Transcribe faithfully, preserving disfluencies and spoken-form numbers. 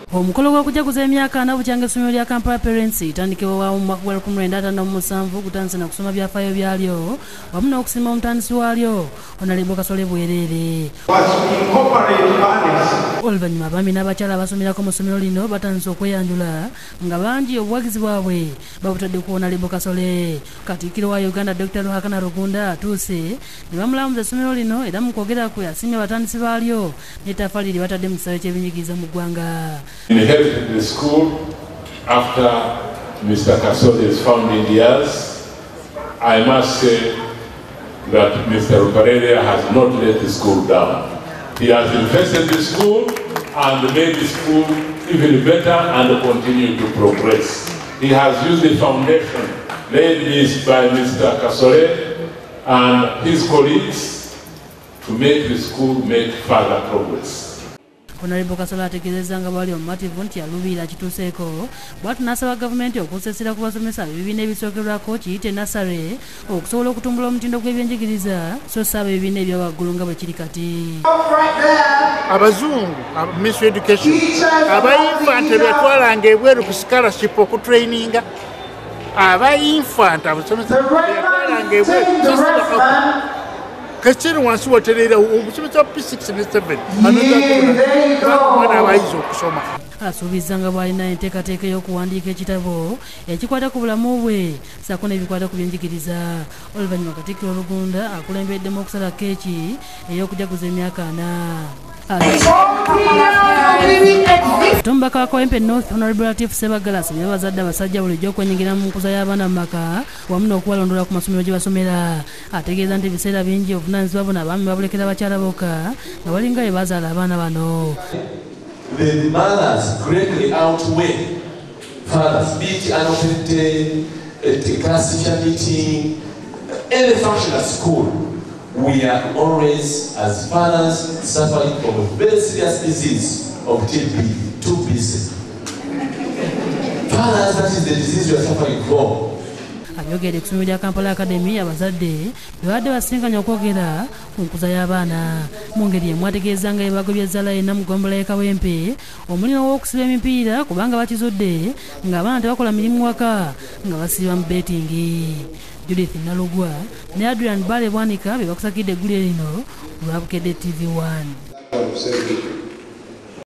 Omukolo gw'okujaguza emyaka ana bukyanga essomero lya Kampala Parents itandikibwa mu mwaka gwa lukumi lwenda ataano mu musanvu kutandise na kusoma byafaayo byalyo wamu n'okusiima omutandisi waalyo Honorable Kasole Lwanga. Oluvannyuma abaami n'abakyala abasomerako mu ssomero lino batandise okweyanjula nga bangi obuwagizi bwabwe babutadde ku Honorable Kasole. Katikkiro wa Uganda Doctor Ruhakana Rugunda atuuse ne bamulamuza essomero lino era mu kwogera kwe asiimye abatandisi baalyo n'ettaffaali lye batadde mu kisaawe ky'ebyenjigiriza mu ggwanga. Inherited the school after Mister Kasole's founding years. I must say that Mister Ruparelli has not let the school down. He has invested in the school and made the school even better and continue to progress. He has used the foundation laid by Mister Kasole and his colleagues to make the school make further progress. Honorable Kasole ategeezezza nga bali omumativu nti aluubirira kituuseeko bw'ati n'asaba gavumenti okussessira ku basomesa ebibiina ebisookerwako kiyite nasare okusobola okutumbula omutindo gw'ebyenjigiriza so si abo ebibiina ebyawaggulu nga bwe kiri kati. Abazungu Ministry of Education abayinfant betwalanga ebweru ku scholarship okutraininga abayinfant abasomesa betwalanga ebweru Kachiri wansi waterera omusomesa P six ne seven abayizi okusoma. Asuubiza nga bw'alina enteekateeka y'okuwandiika ekitabo ekikwata ku bulamu bwe ssaako n'ebikwata ku byenjigiriza. Oluvannyuma Katikkiro Rugunda akulembeddemu okusala keeki ey'okujaguza emyaka ana. Omubaka wa Kawempe North Honorable Latif Sebagala asabye abazadde abasajja bulijjo okwenyigira mu nkuza y'abaana mu maka wamu n'okubalondola ku masomero gye basomera. Ategeeza nti ebiseera bingi obuvunaanyizibwa buno abaami babulekera bakyala bokka nga balinga bwe bazaala abaana bano. The mothers greatly outweigh fathers, be it an open day, a class teacher meeting, any function at school. We are always, as fathers, suffering from a very serious disease of T B, too busy. Fathers, that is the disease we are suffering from. Abyogedde ku ssomero lya Kampala Academy abazadde bebadde basinkanya okwogera ku nkuza y'abaana mu ngeri emu ategeeza nga ebagobya ezzala yenna mu ggombolola y'e Kawempe omulimo w'okusiba emipiira kubanga bakizudde ng'abaana tebakola mirimu waka nga basiba mu betingi. Judith Nalugwa ne Adrian Bale Bwanika be bakusakidde eggulire lino lwa Bukedde T V one.